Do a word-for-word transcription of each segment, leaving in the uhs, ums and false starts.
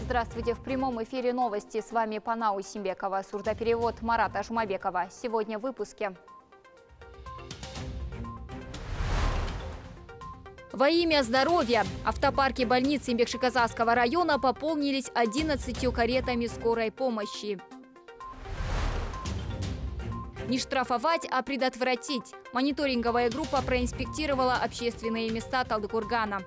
Здравствуйте! В прямом эфире новости. С вами Панау Симбекова, сурдоперевод Марата Жумабекова. Сегодня в выпуске. Во имя здоровья автопарки больниц Имбекши-Казахского района пополнились одиннадцатью каретами скорой помощи. Не штрафовать, а предотвратить. Мониторинговая группа проинспектировала общественные места Талдыкургана.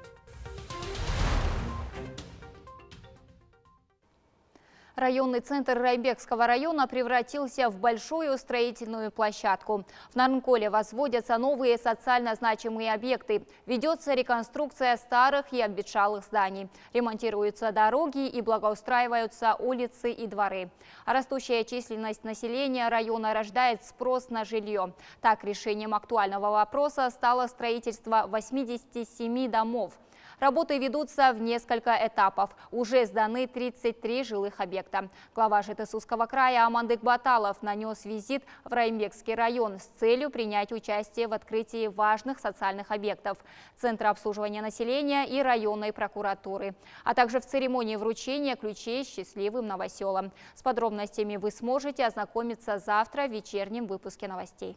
Районный центр Райымбекского района превратился в большую строительную площадку. В Нарынколе возводятся новые социально значимые объекты. Ведется реконструкция старых и обветшалых зданий. Ремонтируются дороги и благоустраиваются улицы и дворы. А растущая численность населения района рождает спрос на жилье. Так, решением актуального вопроса стало строительство восьмидесяти семи домов. Работы ведутся в несколько этапов. Уже сданы тридцать три жилых объекта. Глава Жетысусского края Амандык Баталов нанес визит в Райымбекский район с целью принять участие в открытии важных социальных объектов – Центра обслуживания населения и районной прокуратуры, а также в церемонии вручения ключей счастливым новоселам. С подробностями вы сможете ознакомиться завтра в вечернем выпуске новостей.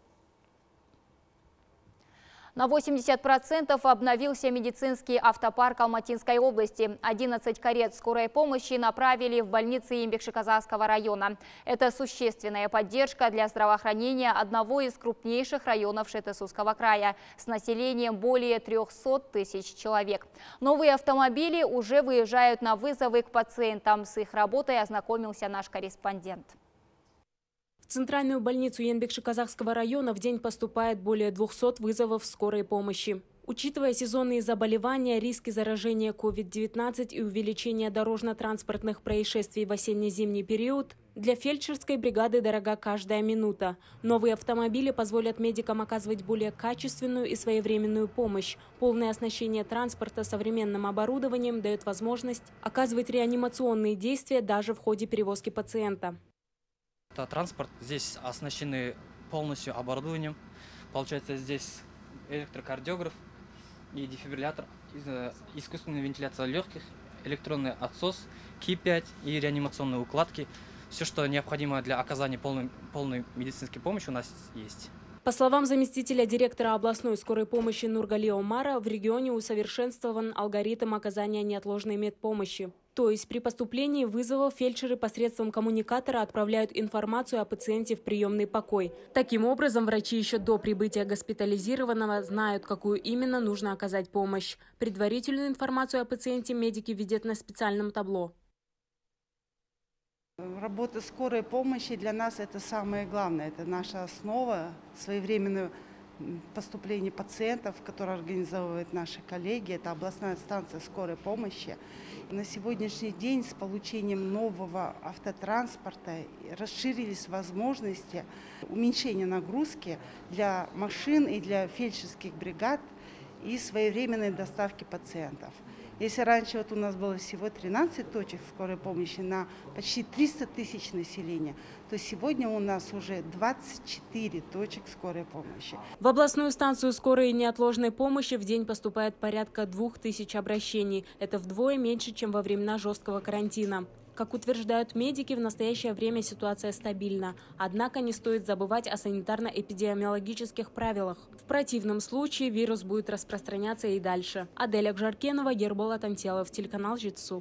На восемьдесят процентов обновился медицинский автопарк Алматинской области. одиннадцать карет скорой помощи направили в больницы Имбекши-Казахского района. Это существенная поддержка для здравоохранения одного из крупнейших районов Жетысусского края с населением более трёхсот тысяч человек. Новые автомобили уже выезжают на вызовы к пациентам. С их работой ознакомился наш корреспондент. В центральную больницу Имбекши-Казахского района в день поступает более двухсот вызовов скорой помощи. Учитывая сезонные заболевания, риски заражения ковид девятнадцать и увеличения дорожно-транспортных происшествий в осенне-зимний период, для фельдшерской бригады дорога каждая минута. Новые автомобили позволят медикам оказывать более качественную и своевременную помощь. Полное оснащение транспорта современным оборудованием дает возможность оказывать реанимационные действия даже в ходе перевозки пациента. Транспорт здесь оснащены полностью оборудованием. Получается, здесь электрокардиограф и дефибриллятор, искусственная вентиляция легких, электронный отсос, ки пять и реанимационные укладки. Все, что необходимо для оказания полной, полной медицинской помощи, у нас есть. По словам заместителя директора областной скорой помощи Нургали Омара, в регионе усовершенствован алгоритм оказания неотложной медпомощи. То есть при поступлении вызовов фельдшеры посредством коммуникатора отправляют информацию о пациенте в приемный покой. Таким образом, врачи еще до прибытия госпитализированного знают, какую именно нужно оказать помощь. Предварительную информацию о пациенте медики видят на специальном табло. Работа скорой помощи для нас это самое главное. Это наша основа, своевременное поступление пациентов, которые организовывают наши коллеги. Это областная станция скорой помощи. На сегодняшний день с получением нового автотранспорта расширились возможности уменьшения нагрузки для машин и для фельдшерских бригад и своевременной доставки пациентов. Если раньше вот у нас было всего тринадцать точек скорой помощи на почти триста тысяч населения, то сегодня у нас уже двадцать четыре точек скорой помощи. В областную станцию скорой и неотложной помощи в день поступает порядка двух тысяч обращений. Это вдвое меньше, чем во времена жесткого карантина. Как утверждают медики, в настоящее время ситуация стабильна. Однако не стоит забывать о санитарно-эпидемиологических правилах. В противном случае вирус будет распространяться и дальше. Аделя Гжаркенова, Ерболат Антелов, телеканал Жетысу.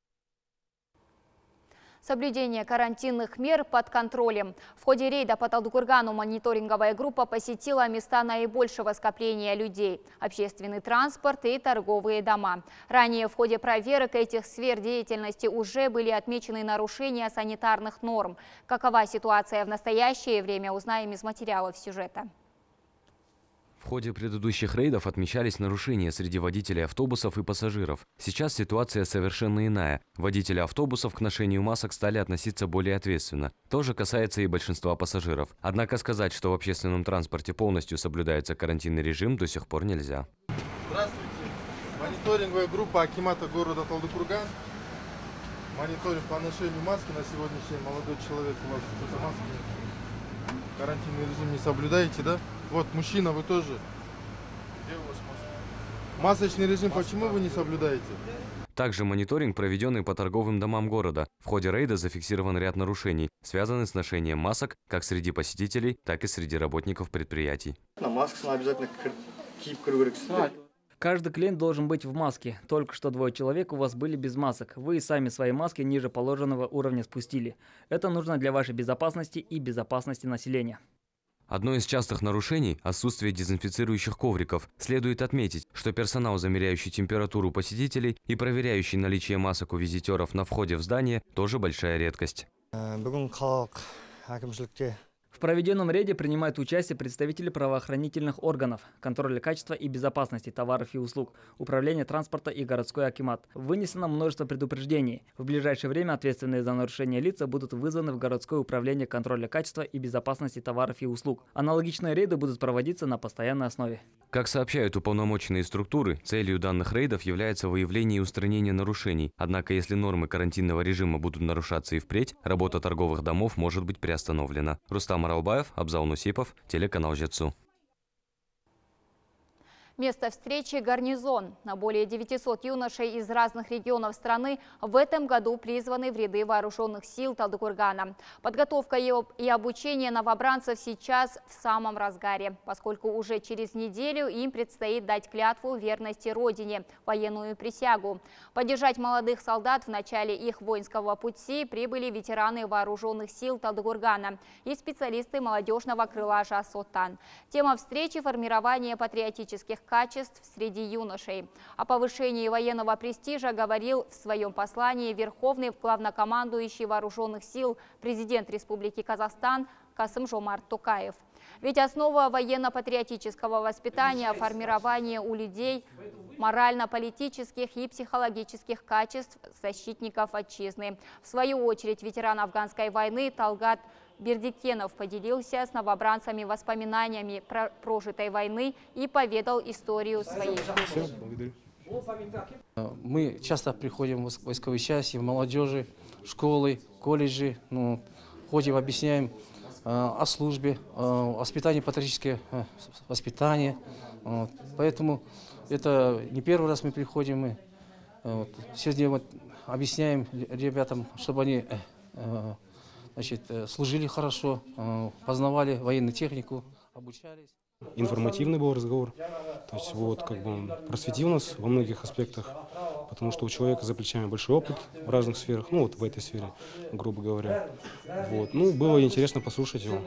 Соблюдение карантинных мер под контролем. В ходе рейда по Талдыкургану мониторинговая группа посетила места наибольшего скопления людей – общественный транспорт и торговые дома. Ранее в ходе проверок этих сфер деятельности уже были отмечены нарушения санитарных норм. Какова ситуация в настоящее время, узнаем из материалов сюжета. В ходе предыдущих рейдов отмечались нарушения среди водителей автобусов и пассажиров. Сейчас ситуация совершенно иная. Водители автобусов к ношению масок стали относиться более ответственно. То же касается и большинства пассажиров. Однако сказать, что в общественном транспорте полностью соблюдается карантинный режим, до сих пор нельзя. Здравствуйте. Мониторинговая группа акимата города Талдыкурган. Мониторинг по ношению маски. На сегодняшний день молодой человек, у вас что-то маски нет. Карантинный режим не соблюдаете, да? Вот, мужчина, вы тоже. Где у вас маска? Масочный режим, почему вы не соблюдаете? Также мониторинг, проведенный по торговым домам города. В ходе рейда зафиксирован ряд нарушений, связанных с ношением масок как среди посетителей, так и среди работников предприятий. На масках обязательно кип. Каждый клиент должен быть в маске. Только что двое человек у вас были без масок. Вы и сами свои маски ниже положенного уровня спустили. Это нужно для вашей безопасности и безопасности населения. Одно из частых нарушений – отсутствие дезинфицирующих ковриков. Следует отметить, что персонал, замеряющий температуру посетителей и проверяющий наличие масок у визитеров на входе в здание, тоже большая редкость. В проведенном рейде принимают участие представители правоохранительных органов, контроля качества и безопасности товаров и услуг, управления транспорта и городской акимат. Вынесено множество предупреждений. В ближайшее время ответственные за нарушение лица будут вызваны в городское управление контроля качества и безопасности товаров и услуг. Аналогичные рейды будут проводиться на постоянной основе. Как сообщают уполномоченные структуры, целью данных рейдов является выявление и устранение нарушений. Однако, если нормы карантинного режима будут нарушаться и впредь, работа торговых домов может быть приостановлена. Рустам Аралбаев, Абзал Нусипов, телеканал Жетсу. Место встречи – гарнизон. На более девятисот юношей из разных регионов страны в этом году призваны в ряды вооруженных сил Талдыкургана. Подготовка и обучение новобранцев сейчас в самом разгаре, поскольку уже через неделю им предстоит дать клятву верности Родине, военную присягу. Поддержать молодых солдат в начале их воинского пути прибыли ветераны вооруженных сил Талдыкургана и специалисты молодежного крыла Жас-Отан. Тема встречи – формирование патриотических качеств среди юношей. О повышении военного престижа говорил в своем послании Верховный главнокомандующий вооруженных сил президент Республики Казахстан Касым-Жомарт Токаев. Ведь основа военно-патриотического воспитания – формирование у людей морально-политических и психологических качеств защитников отчизны. В свою очередь ветеран афганской войны Талгат Бердикенов поделился с новобранцами воспоминаниями про прожитой войны и поведал историю своей жизни. Мы часто приходим в войсковые части, в молодежи, в школы, колледжи, ну, ходим, объясняем э, о службе, э, воспитании, патриотическое э, воспитание. Вот. Поэтому это не первый раз мы приходим. Мы, э, вот, сегодня вот, объясняем ребятам, чтобы они э, э, значит, служили хорошо, познавали военную технику, обучались. Информативный был разговор, то есть вот как бы он просветил нас во многих аспектах, потому что у человека за плечами большой опыт в разных сферах, ну вот в этой сфере, грубо говоря. Вот. Ну, было интересно послушать его.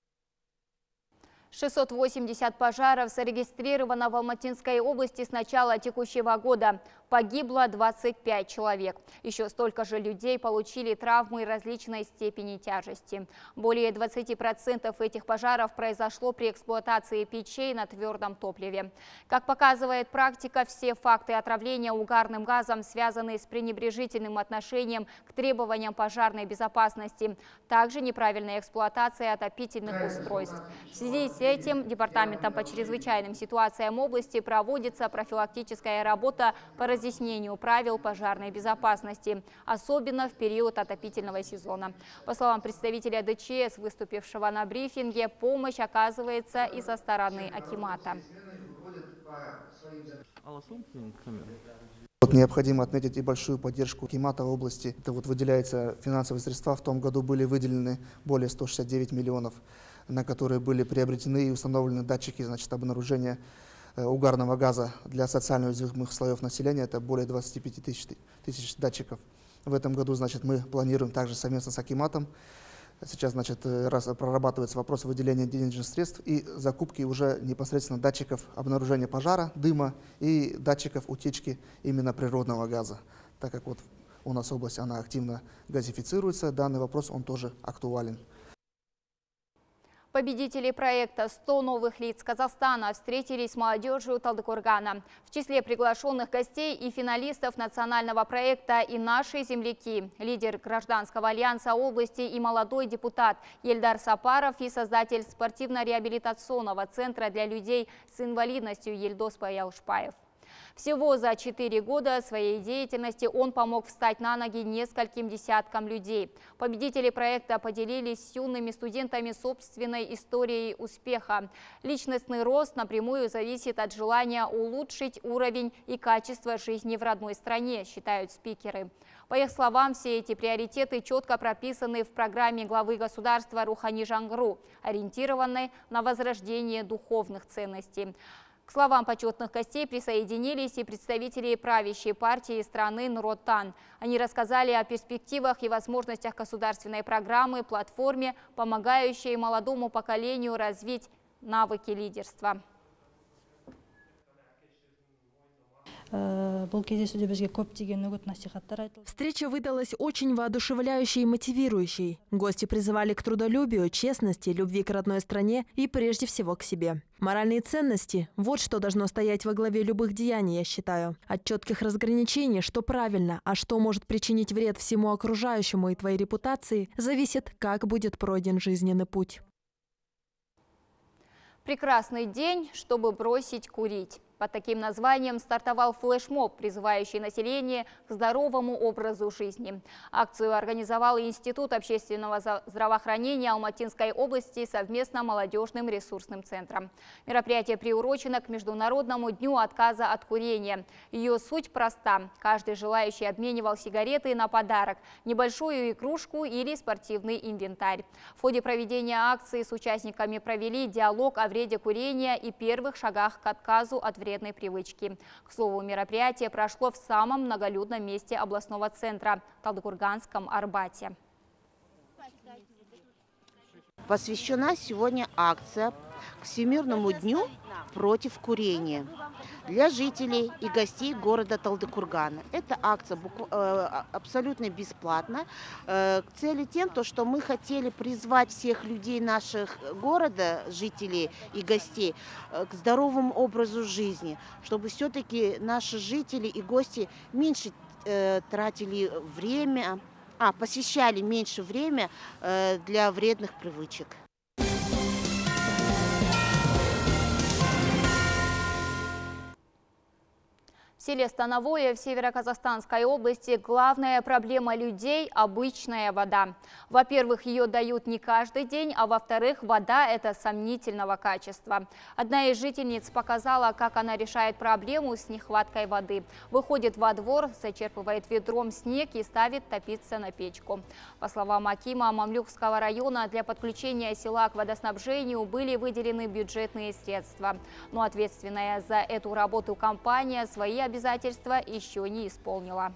шестьсот восемьдесят пожаров зарегистрировано в Алматинской области с начала текущего года. Погибло двадцать пять человек. Еще столько же людей получили травмы различной степени тяжести. Более двадцати процентов этих пожаров произошло при эксплуатации печей на твердом топливе. Как показывает практика, все факты отравления угарным газом связаны с пренебрежительным отношением к требованиям пожарной безопасности. Также неправильная эксплуатация отопительных устройств. В связи с этим Департаментом по чрезвычайным ситуациям области проводится профилактическая работа по разъяснению правил пожарной безопасности, особенно в период отопительного сезона. По словам представителя ДЧС, выступившего на брифинге, помощь оказывается и со стороны акимата. Вот необходимо отметить и большую поддержку акимата в области. Это вот выделяются финансовые средства. В том году были выделены более ста шестидесяти девяти миллионов, на которые были приобретены и установлены датчики, значит, обнаружения угарного газа для социально уязвимых слоев населения. Это более двадцати пяти тысяч, тысяч датчиков. В этом году, значит, мы планируем также совместно с акиматом. Сейчас, значит, раз прорабатывается вопрос выделения денежных средств и закупки уже непосредственно датчиков обнаружения пожара, дыма и датчиков утечки именно природного газа. Так как вот у нас область, она активно газифицируется, данный вопрос, он тоже актуален. Победители проекта «сто новых лиц Казахстана» встретились с молодежью Талдыкургана. В числе приглашенных гостей и финалистов национального проекта и наши земляки, лидер гражданского альянса области и молодой депутат Ельдар Сапаров и создатель спортивно-реабилитационного центра для людей с инвалидностью Ельдос Баялшпаев. Всего за четыре года своей деятельности он помог встать на ноги нескольким десяткам людей. Победители проекта поделились с юными студентами собственной историей успеха. Личностный рост напрямую зависит от желания улучшить уровень и качество жизни в родной стране, считают спикеры. По их словам, все эти приоритеты четко прописаны в программе главы государства Рухани Жаңғыру, ориентированной на возрождение духовных ценностей. К словам почетных гостей присоединились и представители правящей партии страны Нур Отан. Они рассказали о перспективах и возможностях государственной программы, платформе, помогающей молодому поколению развить навыки лидерства. Встреча выдалась очень воодушевляющей и мотивирующей. Гости призывали к трудолюбию, честности, любви к родной стране и прежде всего к себе. Моральные ценности – вот что должно стоять во главе любых деяний, я считаю. От четких разграничений, что правильно, а что может причинить вред всему окружающему и твоей репутации, зависит, как будет пройден жизненный путь. Прекрасный день, чтобы бросить курить. Под таким названием стартовал флешмоб, призывающий население к здоровому образу жизни. Акцию организовал Институт общественного здравоохранения Алматинской области совместно молодежным ресурсным центром. Мероприятие приурочено к Международному дню отказа от курения. Ее суть проста. Каждый желающий обменивал сигареты на подарок, небольшую игрушку или спортивный инвентарь. В ходе проведения акции с участниками провели диалог о вреде курения и первых шагах к отказу от вредной привычки. К слову, мероприятие прошло в самом многолюдном месте областного центра – Талдыкурганском Арбате. Посвящена сегодня акция к Всемирному дню против курения для жителей и гостей города Талдыкургана. Эта акция абсолютно бесплатна. К цели тем, то, что мы хотели призвать всех людей наших города, жителей и гостей, к здоровому образу жизни, чтобы все-таки наши жители и гости меньше тратили время, а посвящали меньше время для вредных привычек. В селе Становое в Северо-Казахстанской области главная проблема людей – обычная вода. Во-первых, ее дают не каждый день, а во-вторых, вода – это сомнительного качества. Одна из жительниц показала, как она решает проблему с нехваткой воды. Выходит во двор, зачерпывает ведром снег и ставит топиться на печку. По словам акима Мамлюкского района, для подключения села к водоснабжению были выделены бюджетные средства. Но ответственная за эту работу компания свои обязательства обязательства еще не исполнила.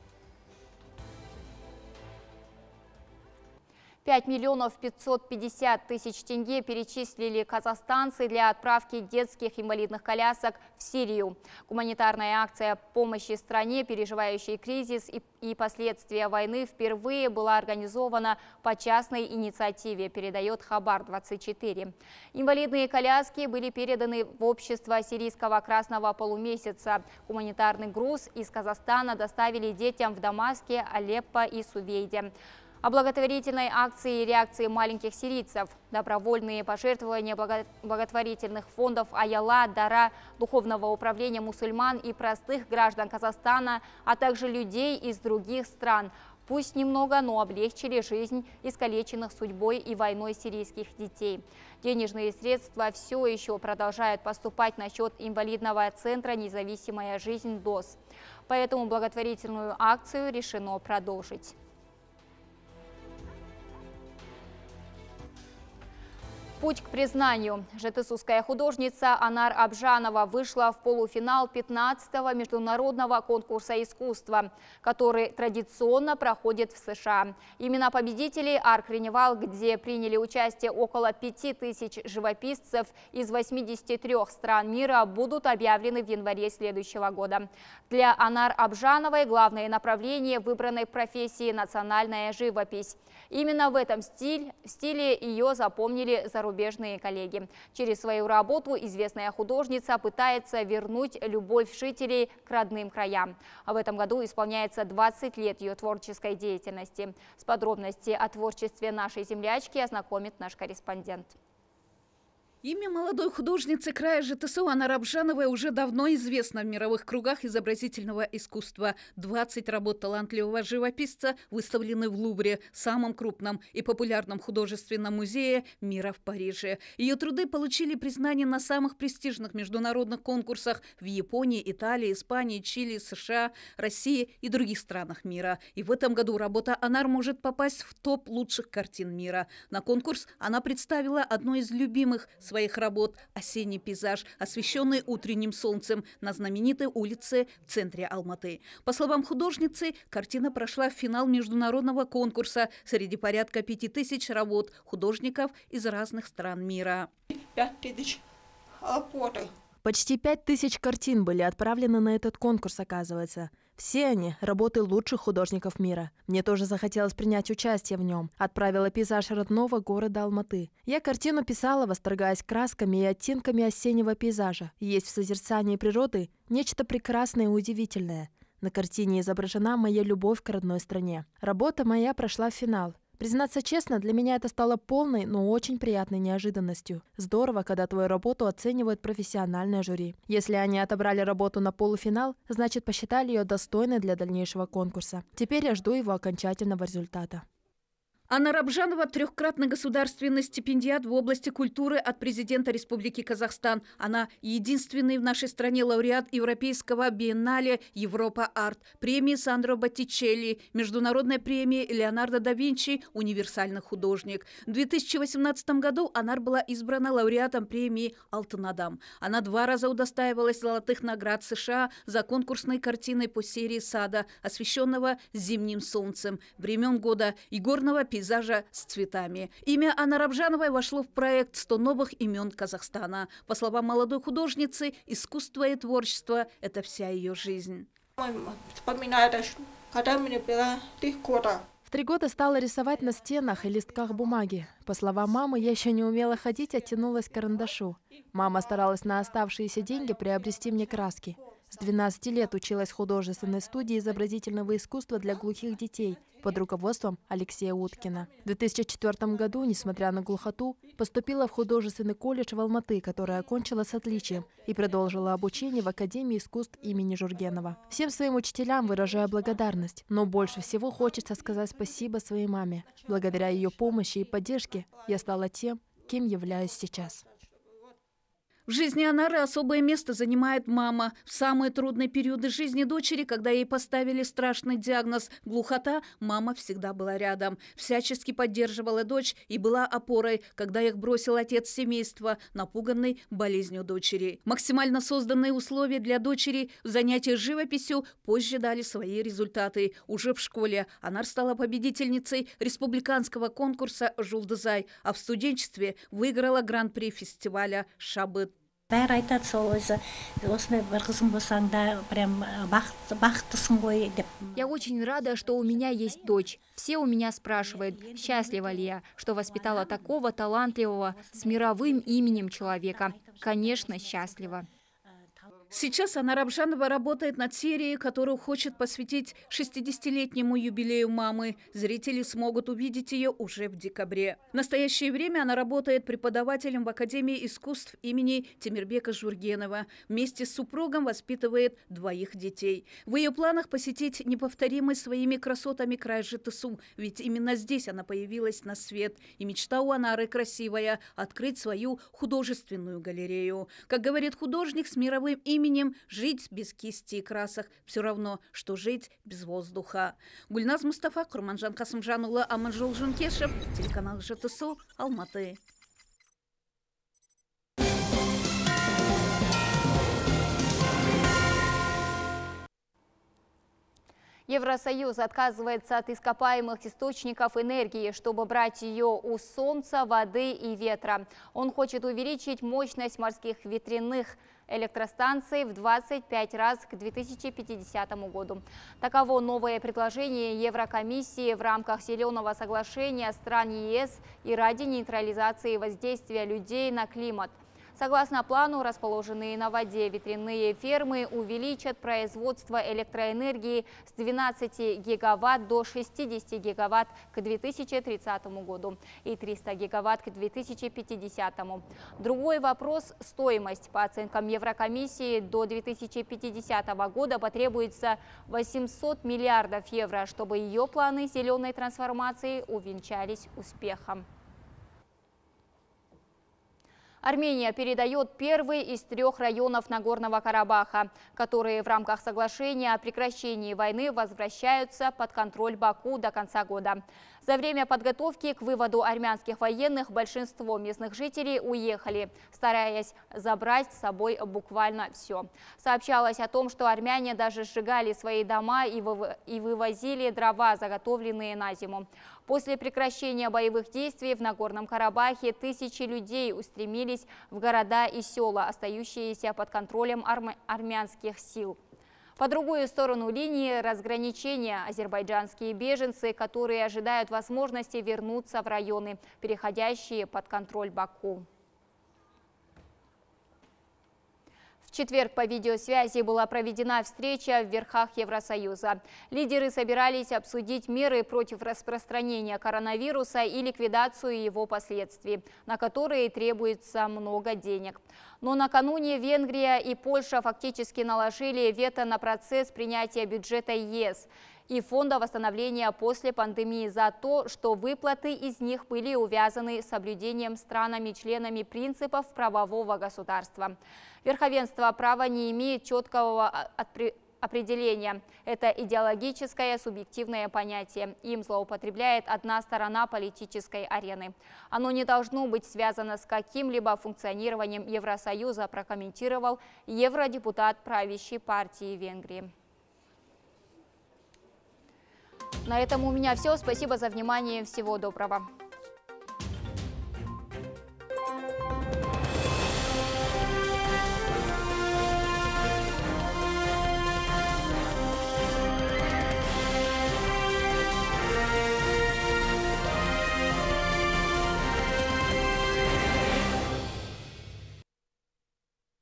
пять миллионов пятьсот пятьдесят тысяч тенге перечислили казахстанцы для отправки детских инвалидных колясок в Сирию. Гуманитарная акция помощи стране, переживающей кризис и, и последствия войны, впервые была организована по частной инициативе, передает Хабар двадцать четыре. Инвалидные коляски были переданы в общество сирийского Красного полумесяца. Гуманитарный груз из Казахстана доставили детям в Дамаске, Алеппо и Сувейде. О благотворительной акции и реакции маленьких сирийцев, добровольные пожертвования благотворительных фондов Аяла, Дара, Духовного управления мусульман и простых граждан Казахстана, а также людей из других стран. Пусть немного, но облегчили жизнь искалеченных судьбой и войной сирийских детей. Денежные средства все еще продолжают поступать на счет инвалидного центра «Независимая жизнь» ДОС. Поэтому благотворительную акцию решено продолжить. Путь к признанию. Жетысусская художница Анар Абжанова вышла в полуфинал пятнадцатого международного конкурса искусства, который традиционно проходит в США. Имена победителей Арт-Карнивал, где приняли участие около пяти тысяч живописцев из восьмидесяти трёх стран мира, будут объявлены в январе следующего года. Для Анар Абжановой главное направление выбранной профессии – национальная живопись. Именно в этом стиле, стиле ее запомнили зарубежные коллеги. Через свою работу известная художница пытается вернуть любовь жителей к родным краям. А в этом году исполняется двадцать лет ее творческой деятельности. С подробностями о творчестве нашей землячки ознакомит наш корреспондент. Имя молодой художницы края ЖТСУ Анар Абжановой уже давно известно в мировых кругах изобразительного искусства. двадцать работ талантливого живописца выставлены в Лувре, самом крупном и популярном художественном музее мира в Париже. Ее труды получили признание на самых престижных международных конкурсах в Японии, Италии, Испании, Чили, США, России и других странах мира. И в этом году работа Анар может попасть в топ лучших картин мира. На конкурс она представила одну из любимых своих работ «Осенний пейзаж», освещенный утренним солнцем на знаменитой улице в центре Алматы. По словам художницы, картина прошла в финал международного конкурса среди порядка пяти тысяч работ художников из разных стран мира. Почти пять тысяч картин были отправлены на этот конкурс, оказывается. Все они – работы лучших художников мира. Мне тоже захотелось принять участие в нем. Отправила пейзаж родного города Алматы. Я картину писала, восторгаясь красками и оттенками осеннего пейзажа. Есть в созерцании природы нечто прекрасное и удивительное. На картине изображена моя любовь к родной стране. Работа моя прошла в финал. Признаться честно, для меня это стало полной, но очень приятной неожиданностью. Здорово, когда твою работу оценивает профессиональное жюри. Если они отобрали работу на полуфинал, значит посчитали ее достойной для дальнейшего конкурса. Теперь я жду его окончательного результата. Анар Абжанова – трехкратный государственный стипендиат в области культуры от президента Республики Казахстан. Она единственный в нашей стране лауреат Европейского биеннале «Европа Арт», премии Сандро Боттичелли, международной премии Леонардо да Винчи «Универсальный художник». В две тысячи восемнадцатом году Анар была избрана лауреатом премии «Алтын адам». Она два раза удостаивалась золотых наград США за конкурсной картиной по серии «Сада», освещенного зимним солнцем, времен года и горного пейзажа с цветами. Имя Анар Абжановой вошло в проект «сто новых имен Казахстана». По словам молодой художницы, искусство и творчество – это вся ее жизнь. В три года стала рисовать на стенах и листках бумаги. По словам мамы, я еще не умела ходить, а тянулась к карандашу. Мама старалась на оставшиеся деньги приобрести мне краски. С двенадцати лет училась в художественной студии изобразительного искусства для глухих детей под руководством Алексея Уткина. В две тысячи четвёртом году, несмотря на глухоту, поступила в художественный колледж в Алматы, который окончила с отличием и продолжила обучение в Академии искусств имени Жургенова. Всем своим учителям выражаю благодарность, но больше всего хочется сказать спасибо своей маме. Благодаря ее помощи и поддержке я стала тем, кем являюсь сейчас. В жизни Анары особое место занимает мама. В самые трудные периоды жизни дочери, когда ей поставили страшный диагноз – глухота, мама всегда была рядом. Всячески поддерживала дочь и была опорой, когда их бросил отец семейства, напуганный болезнью дочери. Максимально созданные условия для дочери в занятиях живописью позже дали свои результаты. Уже в школе Анар стала победительницей республиканского конкурса «Жулдызай», а в студенчестве выиграла гран-при фестиваля «Шабыт». Я очень рада, что у меня есть дочь. Все у меня спрашивают, счастлива ли я, что воспитала такого талантливого, с мировым именем человека. Конечно, счастлива. Сейчас Анар Абжанова работает над серией, которую хочет посвятить шестидесятилетнему юбилею мамы. Зрители смогут увидеть ее уже в декабре. В настоящее время она работает преподавателем в Академии искусств имени Темирбека Жургенова. Вместе с супругом воспитывает двоих детей. В ее планах посетить неповторимый своими красотами край ЖТСУ, ведь именно здесь она появилась на свет. И мечта у Анары красивая – открыть свою художественную галерею. Как говорит художник с мировым именем, жить без кисти и красок все равно, что жить без воздуха. Гульназ Мустафа, Курманжан Касымжанула, Аманжол Жункешев, телеканал ЖТСУ, Алматы. Евросоюз отказывается от ископаемых источников энергии, чтобы брать ее у солнца, воды и ветра. Он хочет увеличить мощность морских ветряных электростанций в двадцать пять раз к две тысячи пятидесятому году. Таково новое предложение Еврокомиссии в рамках Зеленого соглашения стран ЕС и ради нейтрализации воздействия людей на климат. Согласно плану, расположенные на воде ветряные фермы увеличат производство электроэнергии с двенадцати гигаватт до шестидесяти гигаватт к две тысячи тридцатому году и трёхсот гигаватт к две тысячи пятидесятому. Другой вопрос – стоимость. По оценкам Еврокомиссии, до две тысячи пятидесятого года потребуется восемьсот миллиардов евро, чтобы ее планы зеленой трансформации увенчались успехом. Армения передает первый из трех районов Нагорного Карабаха, которые в рамках соглашения о прекращении войны возвращаются под контроль Баку до конца года. За время подготовки к выводу армянских военных большинство местных жителей уехали, стараясь забрать с собой буквально все. Сообщалось о том, что армяне даже сжигали свои дома и вывозили дрова, заготовленные на зиму. После прекращения боевых действий в Нагорном Карабахе тысячи людей устремились в города и села, остающиеся под контролем арм... армянских сил. По другую сторону линии разграничения азербайджанские беженцы, которые ожидают возможности вернуться в районы, переходящие под контроль Баку. В четверг по видеосвязи была проведена встреча в верхах Евросоюза. Лидеры собирались обсудить меры против распространения коронавируса и ликвидацию его последствий, на которые требуется много денег. Но накануне Венгрия и Польша фактически наложили вето на процесс принятия бюджета ЕС и Фонда восстановления после пандемии за то, что выплаты из них были увязаны с соблюдением странами-членами принципов правового государства. Верховенство права не имеет четкого определения. Это идеологическое субъективное понятие. Им злоупотребляет одна сторона политической арены. Оно не должно быть связано с каким-либо функционированием Евросоюза, прокомментировал евродепутат правящей партии Венгрии. На этом у меня все. Спасибо за внимание. Всего доброго.